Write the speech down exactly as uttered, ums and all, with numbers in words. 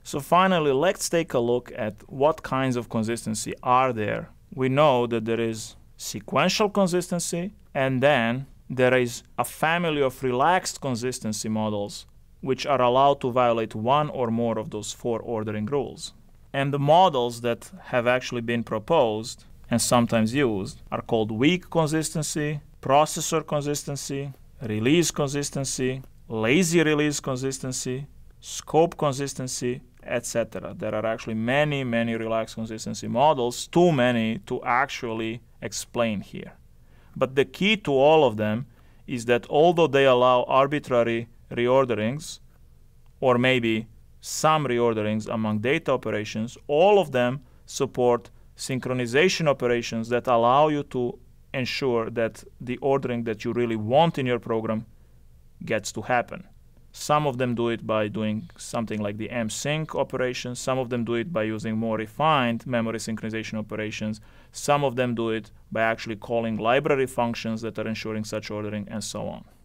So finally, let's take a look at what kinds of consistency are there. We know that there is sequential consistency, and then there is a family of relaxed consistency models which are allowed to violate one or more of those four ordering rules. And the models that have actually been proposed and sometimes used are called weak consistency, processor consistency, release consistency, lazy release consistency, scope consistency, et cetera. There are actually many, many relaxed consistency models, too many to actually explain here. But the key to all of them is that although they allow arbitrary reorderings, or maybe some reorderings among data operations, all of them support synchronization operations that allow you to ensure that the ordering that you really want in your program gets to happen. Some of them do it by doing something like the M sync operation. Some of them do it by using more refined memory synchronization operations. Some of them do it by actually calling library functions that are ensuring such ordering, and so on.